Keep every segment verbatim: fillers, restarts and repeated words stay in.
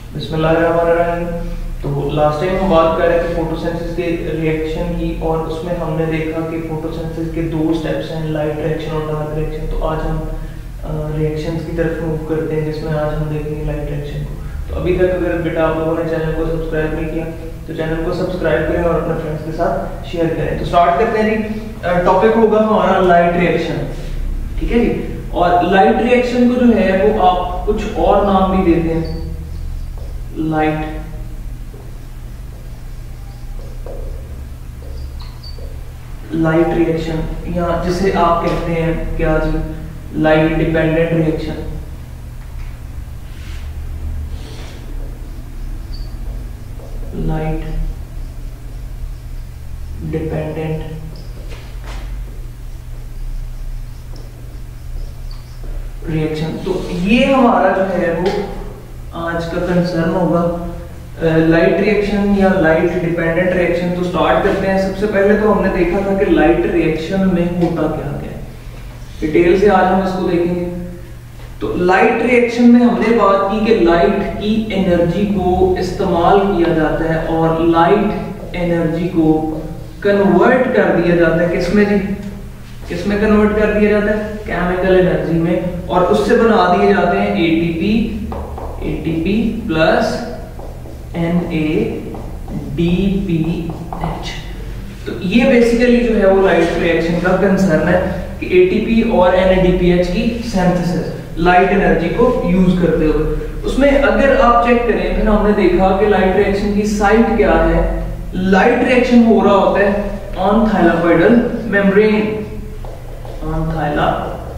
बिस्मिल्लाहिर्रहमानिर्रहीम। तो last time हम बात कर रहे थे फोटोसिंथेसिस के रिएक्शन की, और उसमें हमने देखा कि फोटोसिंथेसिस के दो स्टेप्स हैं, लाइट रिएक्शन और डार्क रिएक्शन। तो आज हम रिएक्शंस की तरफ मूव करते हैं, जिसमें आज हम देखेंगे लाइट रिएक्शन को। तो अभी तक अगर बेटा आप लोगों ने चैनल को सब्सक्राइब नहीं किया तो चैनल को सब्सक्राइब करें और अपने फ्रेंड्स के साथ शेयर करें। तो स्टार्ट करते हैं जी। टॉपिक होगा हमारा लाइट रिएक्शन, ठीक है जी। और लाइट रिएक्शन को जो है वो आप कुछ और नाम भी देते हैं, लाइट लाइट रिएक्शन, या जिसे आप कहते हैं क्या जी, light dependent reaction. Light dependent reaction. तो ये हमारा जो है वो आज का कंसर्न होगा, लाइट रिएक्शन या लाइट डिपेंडेंट रिएक्शन। तो स्टार्ट करते हैं। सबसे पहले तो हमने देखा था कि लाइट रिएक्शन में होता क्या क्या है, डिटेल से आज हम इसको देखेंगे। तो लाइट रिएक्शन में हमने बात की कि लाइट की एनर्जी को इस्तेमाल किया जाता है और लाइट एनर्जी को कन्वर्ट कर दिया जाता है किसमें जी, किसमें कन्वर्ट कर दिया जाता है, केमिकल एनर्जी में, और उससे बना दिए जाते हैं ATP ATP plus N A D P H. तो ये बेसिकली जो है वो लाइट रिएक्शन का कंसर्न है कि एटीपी और N A D P H की सिंथेसिस लाइट एनर्जी को यूज करते हुए। उसमें अगर आप चेक करें, फिर हमने देखा कि लाइट रिएक्शन की साइट क्या है। लाइट रिएक्शन हो रहा होता है on thylakoidal membrane, on thylakoidal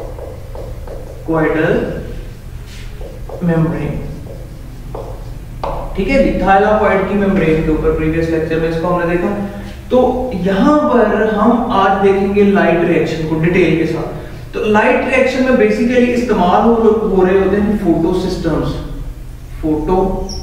membrane, ठीक है जी, थाइलाकोइड की मेम्ब्रेन के ऊपर। प्रीवियस लेक्चर में इसको हमने देखा। तो यहां पर हम आज देखेंगे लाइट रिएक्शन को डिटेल के साथ। तो लाइट रिएक्शन में बेसिकली इस्तेमाल हो, हो रहे होते हैं फोटो सिस्टम्स, फोटो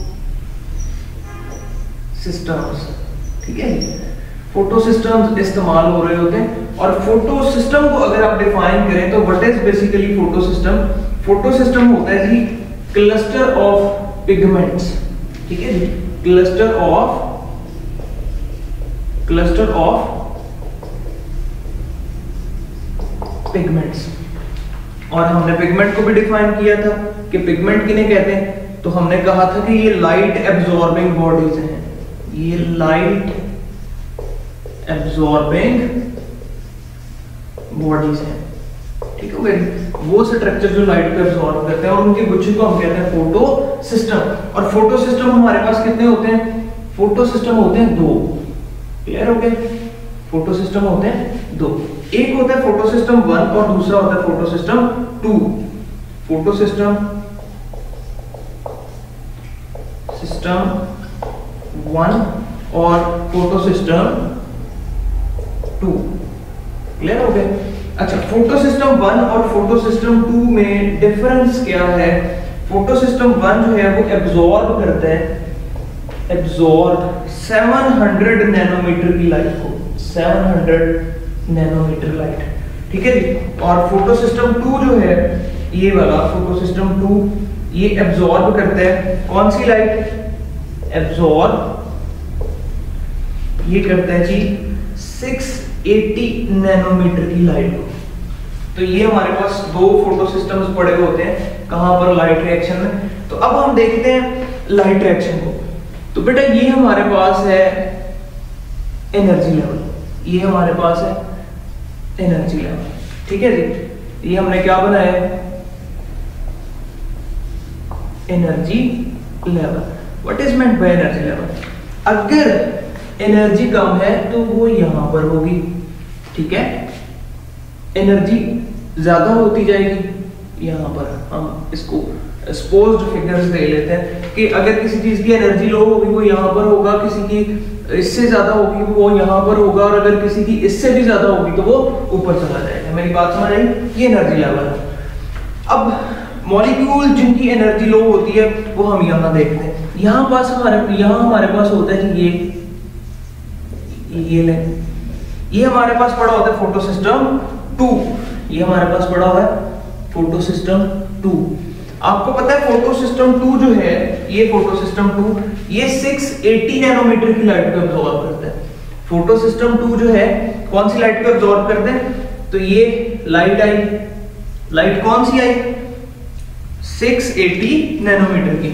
सिस्टम्स, ठीक है, फोटो सिस्टम्स इस्तेमाल हो रहे होते हैं। और फोटो सिस्टम को अगर आप डिफाइन करें तो what is basically photosystem. Photosystem होता है जी क्लस्टर ऑफ पिगमेंट्स, ठीक है जी, cluster of cluster of pigments. और हमने पिगमेंट को भी डिफाइन किया था कि पिगमेंट किन्हें कहते हैं। तो हमने कहा था कि ये लाइट एब्जॉर्बिंग बॉडीज हैं, ये लाइट एब्जॉर्बिंग बॉडीज हैं, ठीक है भाई। वो स्ट्रक्चर जो लाइट को एब्जॉर्ब करते हैं और उनकी गुच्छे को हम कहते हैं फोटो सिस्टम। और फोटो सिस्टम हमारे पास कितने होते हैं, फोटो सिस्टम होते हैं दो। क्लियर हो गया, फोटो सिस्टम होते हैं दो, एक होता है फोटो सिस्टम वन और दूसरा होता है photosystem two. Photosystem system one और फोटो सिस्टम टू। क्लियर हो गया। अच्छा, फोटो सिस्टम वन और फोटो सिस्टम टू में डिफरेंस क्या है। फोटो सिस्टम वन जो है वो एब्जॉर्ब करता है, एब्जॉर्ब सात सौ नैनोमीटर की लाइट को, सात सौ नैनोमीटर लाइट, ठीक है जी। और फोटो सिस्टम टू जो है, ये वाला फोटो सिस्टम टू, ये एब्जॉर्ब करता है कौन सी लाइट, एब्जॉर्ब ये करता है जी छह सौ अस्सी नैनोमीटर की लाइट को। तो ये हमारे पास दो फोटो सिस्टम्स पड़े होते हैं कहां पर, लाइट रिएक्शन में। तो अब हम देखते हैं लाइट रिएक्शन को। तो बेटा ये हमारे पास है एनर्जी लेवल, ये हमारे पास है एनर्जी लेवल, ठीक है जी। ये हमने क्या बनाया है, energy level. What is meant by energy level. अगर एनर्जी कम है तो वो यहां पर होगी, ठीक है। एनर्जी ज्यादा होती जाएगी, यहां पर हम इसको सपोज्ड फिगर्स दे लेते हैं कि अगर किसी चीज की एनर्जी लो होगी वो यहां पर होगा, किसी की इससे ज्यादा होगी वो यहां पर होगा, और अगर किसी की इससे भी ज्यादा होगी तो वो ऊपर चला जाएगा। मेरी बात समझ आई, ये एनर्जी लेवल है। अब मॉलिक्यूल जिनकी एनर्जी लो होती है वो हम यहां देखते हैं। यहां पास हमारे यहां हमारे पास होता है जी ये ये ले ये हमारे पास पड़ा होता है फोटो सिस्टम टू, ये हमारे पास पड़ा हुआ है फोटो सिस्टम टू। आपको पता है फोटो सिस्टम टू जो है, ये फोटो सिस्टम टू ये छह सौ अस्सी नैनोमीटर की लाइट को अब्सॉर्ब करता है। फोटो सिस्टम टू जो है कौन सी लाइट को अब्सॉर्ब करते हैं? तो ये लाइट आई, लाइट कौन सी आई? छह सौ अस्सी नैनोमीटर की,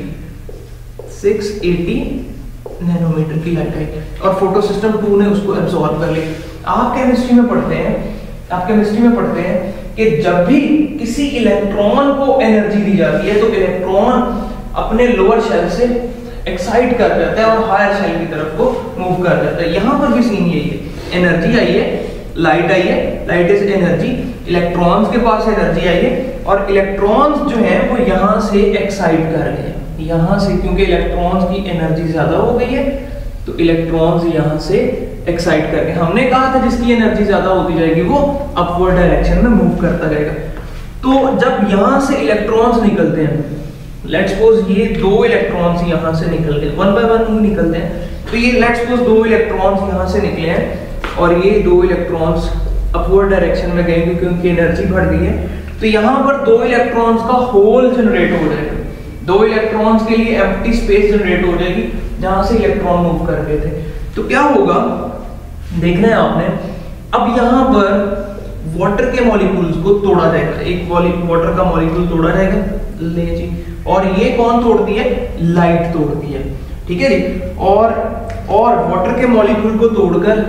छह सौ अस्सी नैनोमीटर की लाइट आई और फोटो सिस्टम टू ने उसको अब्सॉर्ब कर लिया। आप केमिस्ट्री में पढ़ते हैं, आप केमिस्ट्री में पढ़ते हैं कि जब भी किसी इलेक्ट्रॉन को एनर्जी दी जाती है तो इलेक्ट्रॉन अपने लोअर शेल से एक्साइट कर जाता है और हायर शेल की तरफ को मूव कर जाता है। यहां पर भी सीन यही है, एनर्जी आई है, लाइट आई है, लाइट इज एनर्जी, इलेक्ट्रॉन्स के पास एनर्जी आई है और इलेक्ट्रॉन्स जो है वो यहां से एक्साइट कर गए, यहां से, क्योंकि इलेक्ट्रॉन्स की एनर्जी ज्यादा हो गई है तो इलेक्ट्रॉन्स यहां से एक्साइट करके, हमने कहा था जिसकी एनर्जी ज्यादा होती जाएगी वो अपवर्ड डायरेक्शन में मूव करता जाएगा। तो जब यहां से इलेक्ट्रॉन्स निकलते हैं, लेट्स सपोज ये दो इलेक्ट्रॉन्स यहां से निकल गए, वन बाय वन ही निकलते हैं, तो ये लेट्स सपोज दो इलेक्ट्रॉन्स यहां से निकले हैं और ये दो इलेक्ट्रॉन्स अपवर्ड डायरेक्शन में गए क्योंकि उनकी एनर्जी बढ़ गई है, तो यहां पर दो इलेक्ट्रॉन्स का होल जनरेट हो जाएगा, दो इलेक्ट्रॉन्स के लिए एम्प्टी स्पेस जनरेट हो जाएगी जहां से इलेक्ट्रॉन मूव कर रहे थे। तो क्या होगा देखना है आपने, अब यहां पर वाटर के मॉलिक्यूल्स को तोड़ा जाएगा, एक वाटर का मॉलिक्यूल तोड़ा जाएगा, ले जी, और ये कौन तोड़ती है? लाइट तोड़ती है, ठीक है जी। और और वाटर के मॉलिक्यूल को तोड़कर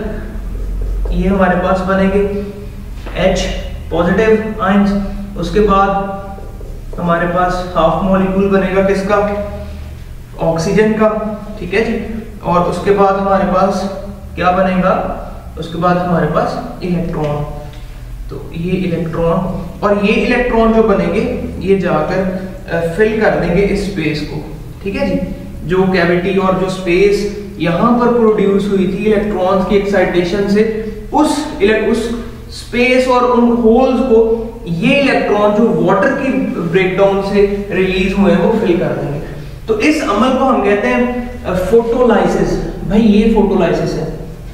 ये हमारे पास बनेंगे H पॉजिटिव आयंस, उसके बाद हमारे पास हाफ मॉलिक्यूल बनेगा किसका? ऑक्सीजन का, ठीक है जी। और उसके बाद हमारे पास क्या बनेगा? उसके बाद हमारे पास इलेक्ट्रॉन, तो ये इलेक्ट्रॉन और ये इलेक्ट्रॉन जो बनेंगे ये जाकर फिल कर देंगे इस स्पेस को, ठीक है जी। जो कैविटी और जो स्पेस यहां पर प्रोड्यूस हुई थी इलेक्ट्रॉन्स की एक्साइटेशन से, उस उस स्पेस और उन होल्स को ये इलेक्ट्रॉन जो वाटर की ब्रेकडाउन से रिलीज हुए हैं वो फिल कर देंगे। तो इस अमल को हम कहते हैं फोटोलाइसिस। भाई ये फोटोलाइसिस है,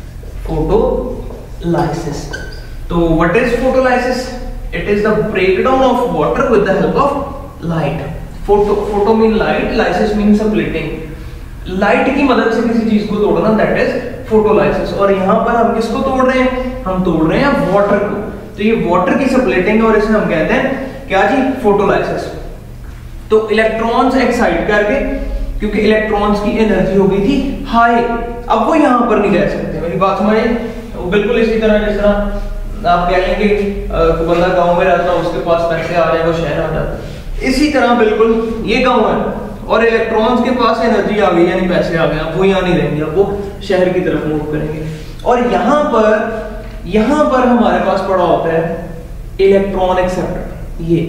फोटोलाइसिस। तो what is photolysis? It is the breakdown of water with the help of light. Photo photo mean light, lysis mean splitting. Light की मदद से किसी चीज को तोड़ना, दैट इज फोटोलाइसिस। और यहां पर हम किसको तोड़ रहे हैं? हम तोड़ रहे हैं वाटर को। तो ये वाटर की स्प्लिटिंग और इसे हम कहते हैं क्या जी? फोटोलाइसिस। तो इलेक्ट्रॉन्स एक्साइट करके, क्योंकि इलेक्ट्रॉन्स की एनर्जी हो गई थी हाई, अब वो यहां पर नहीं रह सकते। मेरी बात समझे? बिल्कुल इसी तरह जिस तरह आप कह लेंगे तो बंदा गांव में रहता है, उसके पास पैसे आ रहे हैं वो शहर आ जाता है, इसी तरह बिल्कुल ये गांव है और इलेक्ट्रॉन्स के पास एनर्जी आ गई यानी पैसे आ गए, वो यहां नहीं रहेंगे, अब वो शहर की तरफ मूव करेंगे। और यहां पर यहां पर हमारे पास पड़ा होता है इलेक्ट्रॉन एक्सेप्टर। ये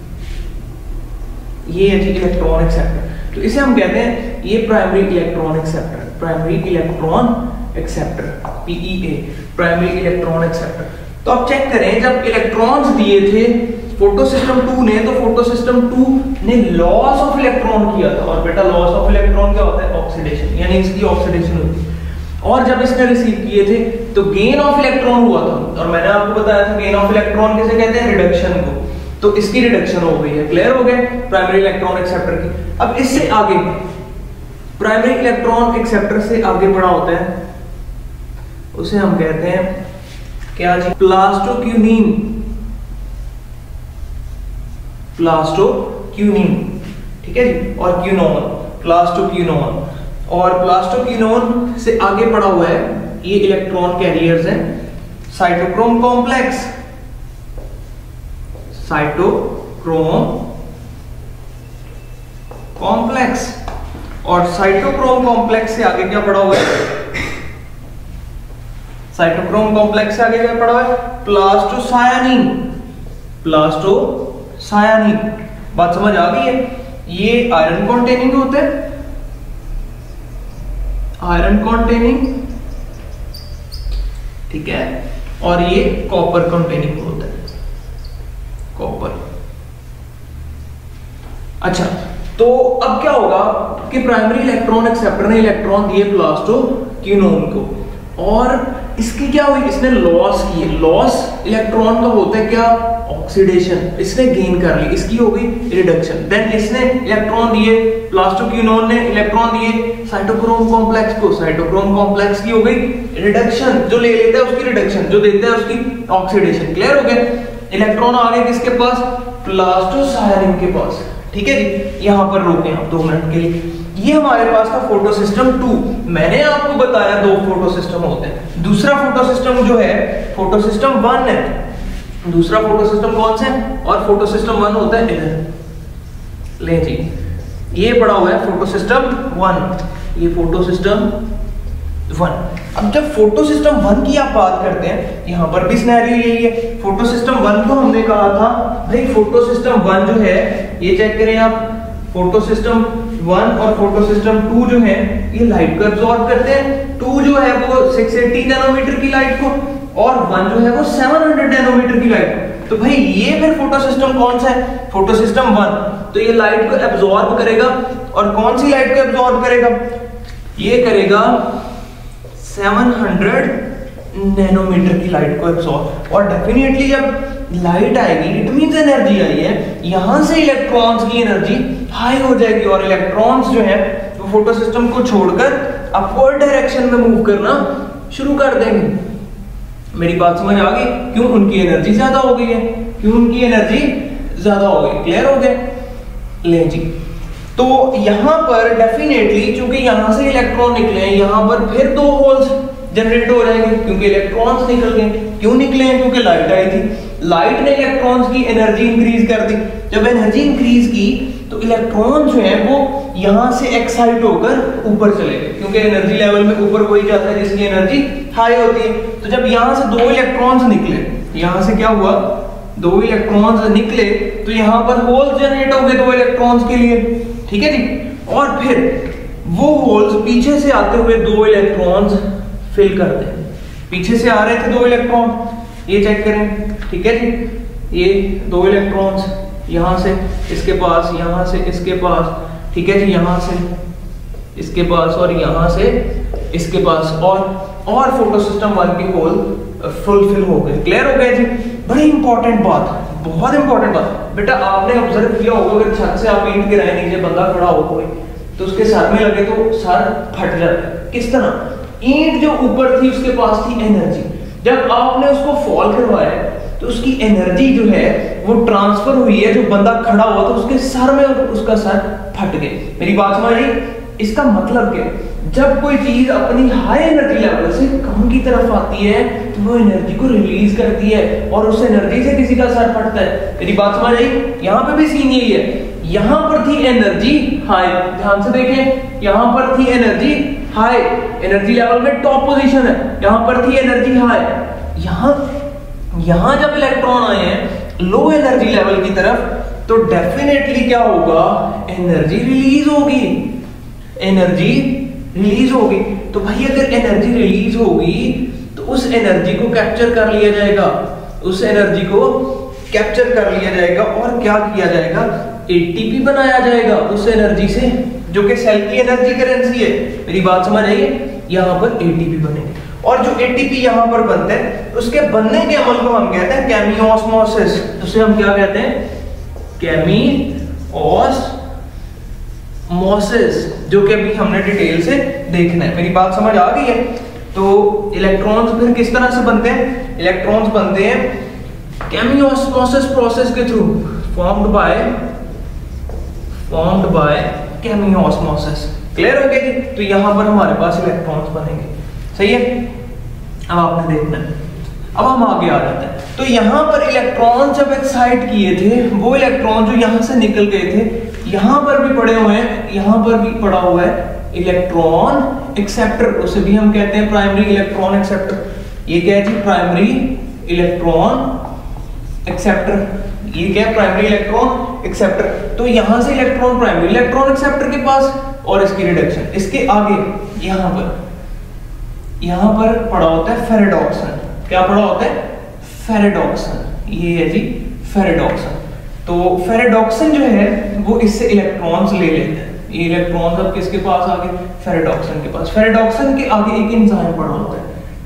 ये है जी इलेक्ट्रॉन एक्सेप्टर। तो इसे हम कहते हैं ये primary electron acceptor, primary electron acceptor, PEA, primary electron acceptor. तो आप चेक करें, जब इलेक्ट्रॉन्स दिए थे फोटो सिस्टम टू ने, तो फोटो सिस्टम टू ने लॉस ऑफ इलेक्ट्रॉन किया था। और बेटा लॉस ऑफ इलेक्ट्रॉन क्या होता है? ऑक्सीडेशन, यानी इसकी ऑक्सीडेशन होती है। और जब इसने रिसीव किए थे तो गेन ऑफ इलेक्ट्रॉन हुआ था, और मैंने आपको बताया था गेन ऑफ इलेक्ट्रॉन किसे कहते हैं? रिडक्शन को। तो इसकी रिडक्शन हो गई है, क्लियर हो गया प्राइमरी इलेक्ट्रॉन एक्सेप्टर की। अब इससे आगे प्राइमरी इलेक्ट्रॉन एक्सेप्टर से आगे बढ़ा होता है, उसे हम कहते हैं क्या जी? प्लास्टोक्यूनिन, प्लास्टोक्यूनिन, ठीक है जी। और क्यूनोन, प्लास्टोक्यूनोन। और प्लास्टोक्यूनोन से आगे पड़ा हुआ है ये इलेक्ट्रॉन कैरियर्स हैं साइटोक्रोम कॉम्प्लेक्स, साइटोक्रोम कॉम्प्लेक्स। और साइटोक्रोम कॉम्प्लेक्स से आगे क्या पड़ा हुआ है? साइटोक्रोम कॉम्प्लेक्स से आगे क्या पड़ा हुआ है? प्लास्टोसायानिन, प्लास्टोसायानिन। बात समझ आ गई है? ये आयरन कॉन्टेनिंग होते हैं, आयरन कॉन्टेनिंग, ठीक है। और ये कॉपर कॉन्टेनिंग होता है, कॉपर। अच्छा, तो अब क्या होगा कि प्राइमरी इलेक्ट्रॉन एक्सेप्टर ने इलेक्ट्रॉन दिए प्लास्टोक्यूनोन को, और इसकी क्या हुई, इसने लॉस की, लॉस इलेक्ट्रॉन का होता है क्या, ऑक्सीडेशन, इसने गेन कर ली, इसकी हो गई रिडक्शन। देन इसने इलेक्ट्रॉन दिए, प्लास्टोक्विनोन ने इलेक्ट्रॉन दिए साइटोक्रोम कॉम्प्लेक्स को, साइटोक्रोम कॉम्प्लेक्स की हो गई रिडक्शन, जो ले लेता है उसकी रिडक्शन, जो देता है उसकी ऑक्सीडेशन। क्लियर हो गया? इलेक्ट्रॉन आ गए किसके पास, प्लास्टोसायरिन के पास। ठीक है जी, यहां पर रोके आप दो मिनट के लिए। ये हमारे पास था फोटो सिस्टम टू। मैंने आपको बताया दो फोटो सिस्टम होते हैं। दूसरा फोटो सिस्टम जो है फोटो सिस्टम वन है। दूसरा फोटो सिस्टम कौन सा है, और फोटो सिस्टम वन होता है इधर। ले जी, ये पड़ा हुआ है फोटो सिस्टम वन, ये फोटो सिस्टम वन। अब जब फोटो सिस्टम वन की आप बात करते हैं, यहां पर भी सिनेरियो यही है। फोटो सिस्टम वन को हमने कहा था भाई, फोटो सिस्टम वन जो है, ये चेक करें आप, फोटो सिस्टम वन और फोटो सिस्टम टू जो है ये लाइट को एब्जॉर्ब करते हैं। टू जो है वो छह सौ अस्सी नैनोमीटर की लाइट को, और वन जो है वो सात सौ नैनोमीटर की लाइट को। तो भाई ये फिर फोटो सिस्टम कौन सा है, फोटो सिस्टम वन। तो ये लाइट को एब्जॉर्ब करेगा, और कौन सी लाइट को एब्जॉर्ब करेगा, ये करेगा सात सौ नैनोमीटर की लाइट को एब्जॉर्ब। और डेफिनेटली जब लाइट आएगी, इट मींस एनर्जी आई है, यहां से इलेक्ट्रॉन्स की एनर्जी हाई हो जाएगी, और इलेक्ट्रॉन्स जो है वो फोटो सिस्टम को छोड़कर अपवर्ड डायरेक्शन में मूव करना शुरू कर देंगे। मेरी बात समझ आ गई? क्यों? उनकी एनर्जी ज्यादा हो गई है, क्यों उनकी एनर्जी ज्यादा हो गई। क्लियर हो गए? ले जी, तो यहां पर डेफिनेटली चूंकि यहां से इलेक्ट्रॉन निकले हैं, यहां पर फिर दो होल्स जनरेट हो जाएंगे, क्योंकि इलेक्ट्रॉन्स निकल गए। क्यों निकले हैं? क्योंकि लाइट आई थी, लाइट ने इलेक्ट्रॉन्स की एनर्जी इंक्रीज कर दी। जब एनर्जी इंक्रीज की तो इलेक्ट्रॉन जो है वो यहां से एक्साइट होकर ऊपर चले गए, क्योंकि एनर्जी लेवल में ऊपर वही जाता है जिसकी एनर्जी हाई होती है। तो जब यहां से दो इलेक्ट्रॉन्स निकले, यहां से क्या हुआ, दो इलेक्ट्रॉन्स निकले, तो यहां पर होल्स जनरेट हो गए दो इलेक्ट्रॉन्स के लिए। ठीक है जी, और फिर वो होल्स पीछे से आते हुए दो इलेक्ट्रॉन्स फिल करते हैं। पीछे से आ रहे थे दो इलेक्ट्रॉन, ये चेक करें। ठीक है जी, ये दो इलेक्ट्रॉन्स यहां से इसके पास, यहां से इसके पास, ठीक है जी, यहां से इसके पास और यहां से इसके पास, और और फोटो सिस्टम वन की होल फुलफिल हो गए। क्लियर हो गया जी? बड़ी इंपॉर्टेंट बात, बहुत इंपॉर्टेंट बात। बेटा आपने ऑब्जर्व किया होगा, अगर छत से आप ईंट गिराए नीचे बंदा खड़ा हो कोई, तो उसके सर में लगे तो सर फट जाता है। किस तरह? ईंट जो ऊपर थी उसके पास थी एनर्जी, जब आपने उसको फॉल करवाया तो उसकी एनर्जी जो है वो ट्रांसफर हुई है, जो बंदा खड़ा हुआ था उसके सर में, उसका सर फट गया। मेरी बात समझ आई? इसका मतलब क्या? जब कोई चीज अपनी हाई एनर्जी लेवल से कम की तरफ आती है तो वो एनर्जी को रिलीज करती है, और उस एनर्जी से किसी का सर फटता है। मेरी बात समझ आई? यहाँ पे भी सीन यही है, यहां पर थी एनर्जी हाई, ध्यान से देखें, यहां पर थी एनर्जी हाई, एनर्जी लेवल में टॉप पोजीशन है, यहां पर थी एनर्जी हाई। यहां यहां जब इलेक्ट्रॉन आए हैं लो एनर्जी लेवल की तरफ, तो डेफिनेटली क्या होगा, एनर्जी रिलीज होगी, एनर्जी रिलीज होगी। तो भाई अगर एनर्जी रिलीज होगी तो उस एनर्जी को कैप्चर कर लिया जाएगा, उस एनर्जी को कैप्चर कर लिया जाएगा, और क्या किया जाएगा, एटीपी बनाया जाएगा उस एनर्जी से, जो कि सेल की एनर्जी करेंसी है। मेरी बात समझ आई? यहां पर एटीपी बनेंगे, और जो एटीपी यहां पर बनता है उसके बनने के अमल को हम कहते हैं केमियोस्मोसिस। उसे हम क्या कहते हैं, केमियोस्मोसिस, जो कि अभी हमने डिटेल से देखना है। मेरी बात समझ आ गई है? तो इलेक्ट्रॉन्स फिर किस तरह से बनते हैं? इलेक्ट्रॉन्स बनते हैं केमियोस्मोसिस प्रोसेस के through, formed by formed by chemiosmosis. Clear हो गया जी? तो यहां पर हमारे पास इलेक्ट्रॉन्स बनेंगे। सही है? अब आपने देखना है, अब हम आगे आ जाते हैं। तो यहां पर इलेक्ट्रॉन जब एक्साइट किए थे, वो इलेक्ट्रॉन जो यहां से निकल गए थे, यहां पर भी पड़े हुए हैं, यहां पर भी पड़ा हुआ है इलेक्ट्रॉन एक्सेप्टर, उसे भी हम कहते हैं प्राइमरी इलेक्ट्रॉन एक्सेप्टर। ये क्या है जी? Primary electron acceptor. ये क्या है? Primary electron acceptor. तो यहां से इलेक्ट्रॉन प्राइमरी इलेक्ट्रॉन एक्सेप्टर के पास, और इसकी रिडक्शन इसके आगे यहां पर यहां पर पड़ा होता है फेरेडॉक्सन। क्या पड़ा होता है? फेरेडॉक्सन। ये है जी फेरेडॉक्सन। तो फेरेडॉक्सन जो है वो इससे इलेक्ट्रॉन्स ले लेते हैं। ये इलेक्ट्रॉन्स अब किसके पास आ गए? फेरेडॉक्सन के पास। फेरेडॉक्सन के आगे एक एंजाइम पड़ा होता है,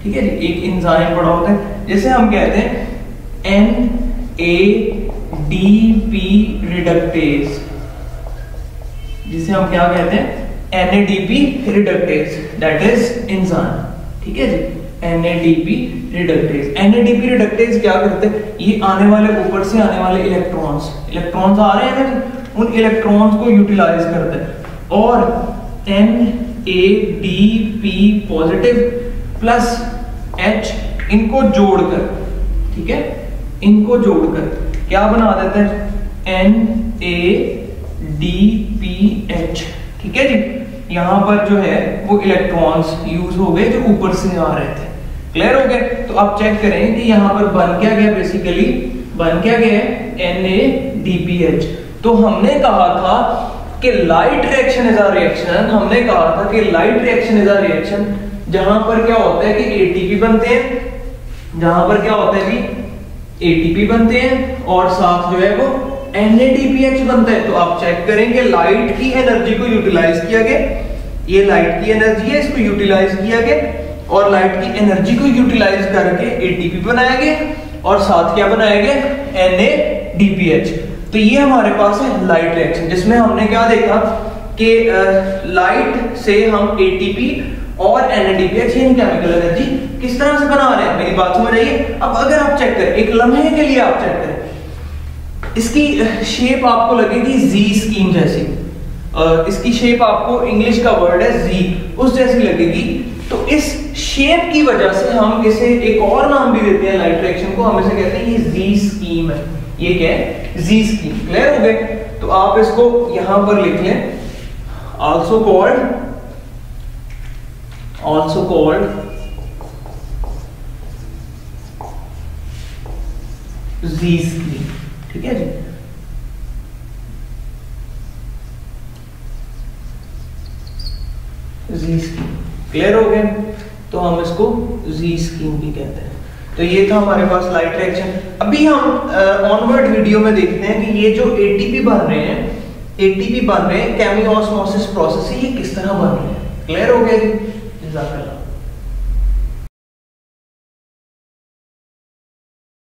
ठीक है जी, एक एंजाइम पड़ा होता है, जैसे हम कहते हैं N A D P reductase, जिसे हम क्या कहते हैं N A D P reductase, that is enzyme. ठीक है जी, N A D P reductase. N A D P reductase क्या करते हैं, ये आने वाले ऊपर से आने वाले इलेक्ट्रॉन्स इलेक्ट्रॉन्स आ रहे हैं ना, उन इलेक्ट्रॉन्स को यूटिलाइज करते हैं और N A D P positive plus H इनको जोड़कर, ठीक है, इनको जोड़कर क्या बना देते हैं N A D P H. ठीक है जी, यहां पर जो है वो इलेक्ट्रॉन्स यूज हो गए जो ऊपर से आ रहे थे। क्लियर हो गए? तो आप चेक करें कि यहां पर बन क्या गया, बेसिकली बन क्या गया N A D P H. तो हमने कहा था कि light reaction is a reaction, हमने कहा था कि light reaction is a reaction जहां पर क्या होता है कि एटीपी बनते हैं, जहां पर क्या होता है भी एटीपी बनते हैं और साथ जो है वो N A D P H बनता है। तो आप चेक करेंगे लाइट की एनर्जी को यूटिलाइज किया गया, ये लाइट की एनर्जी है, इसको यूटिलाइज किया गया और लाइट की एनर्जी को यूटिलाइज करके एटीपी बनाया गया और साथ क्या बनाया गया N A D P H. तो ये हमारे पास है लाइट रिएक्शन, जिसमें हमने क्या देखा कि लाइट से हम एटीपी और N A D P H यानी केमिकल एनर्जी किस तरह से बना रहे हैं। मेरी बात समझ आइए? अब अगर आप चेक करें, एक लम्हे के लिए आप चेक करें, इसकी शेप आपको लगेगी जी स्कीम जैसी, इसकी शेप आपको इंग्लिश का वर्ड है जी, उस जैसी लगेगी। तो इस शेप की वजह से हम इसे एक और नाम भी देते हैं लाइट रिएक्शन को, हम इसे कहते हैं ये जी स्कीम है। ये क्या है? जी स्कीम। क्लियर हो गए? तो आप इसको यहां पर लिख लें, also called also called Z scheme. ठीक है जी, जी स्कीम। क्लियर हो गए? तो हम इसको जी स्कीम भी कहते हैं। तो ये था हमारे पास लाइट रिएक्शन। अभी हम ऑनवर्ड वीडियो में देखते हैं कि ये जो एटीपी बन रहे हैं, एटीपी बन रहे हैं केमियोस्मोसिस प्रोसेस से, ये किस तरह बन रहे हैं। क्लियर हो गया जी? जज़ाकल्लाह।